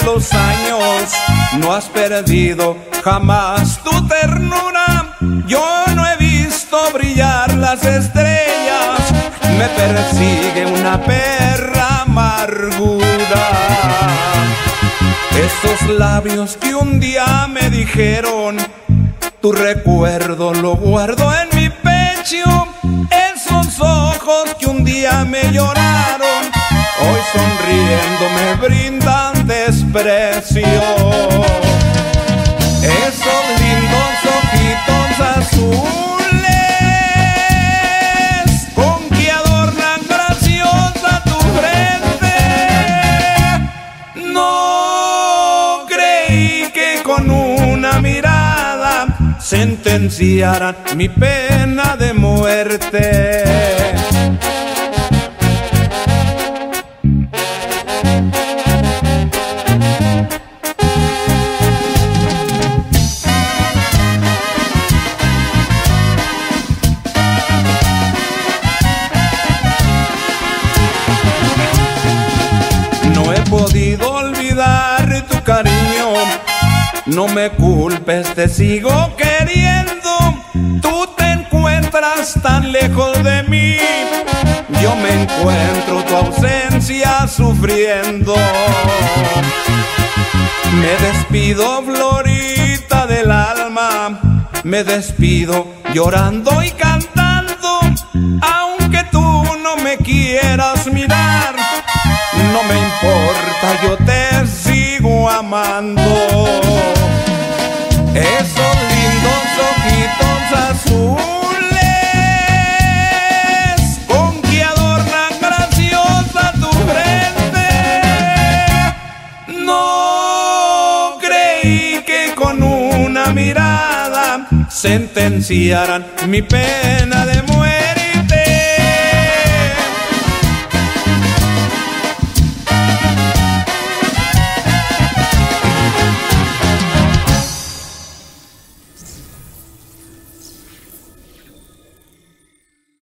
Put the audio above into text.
los años no has perdido jamás tu ternura. Yo no he visto brillar las estrellas, me persigue una perra amargura. Esos labios que un día me dijeron, tu recuerdo lo guardo en mi pecho. Esos ojos que un día me lloraron, hoy sonriendo me brindan desprecio. Esos lindos ojitos azules con que adornan graciosa tu frente, no creí que con una mirada sentenciaran mi pena de muerte. No he podido olvidar tu cariño, no me culpes, te sigo queriendo. Tú te encuentras tan lejos de mí, yo me encuentro tu ausencia sufriendo. Me despido, florita del alma, me despido llorando y cantando. Aunque tú no me quieras mirar, no me importa, yo te sigo amando. Esos lindos ojitos azules con que adornan graciosa tu frente, no creí que con una mirada sentenciaran mi pena de muerte.